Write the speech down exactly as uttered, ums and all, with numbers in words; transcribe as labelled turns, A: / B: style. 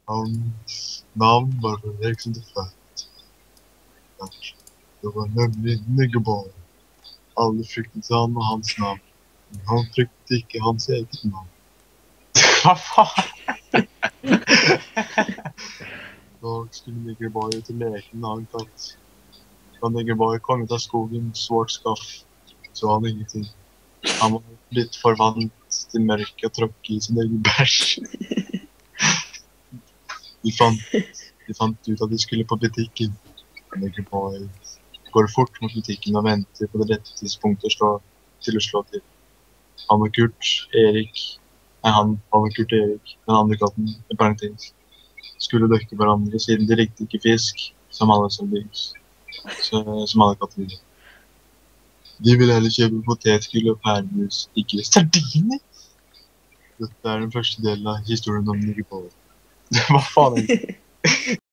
A: Hans navn var Eriksen de Fett. Det var nemlig Niggerball. Alle fryktet han og hans navn. Men han fryktet ikke hans eget navn.
B: Hva faen?
A: Da skulle Niggerboy ut og leke med en annen katt. Da Niggerboy kom ut av skogen, svart skaff, så han ingenting. Han var blitt forvant til mørket og tråkket i sin egen bæsj. De fant, de fant ut at de skulle på butikken. Niggerboy går fort mot butikken og venter på det rette tidspunktet å slå, til å slå til. Han og Kurt, Erik, nei han, han og Kurt Erik, den andre katten, i parentes, skulle døkke hverandre siden de likte ikke fisk, som alle som byggs, så, som alle katter ville. De ville heller kjøpe potetgull og pæremus, ikke sardiner. Dette er den første delen av historien om Niggerboy. Hva faen er det?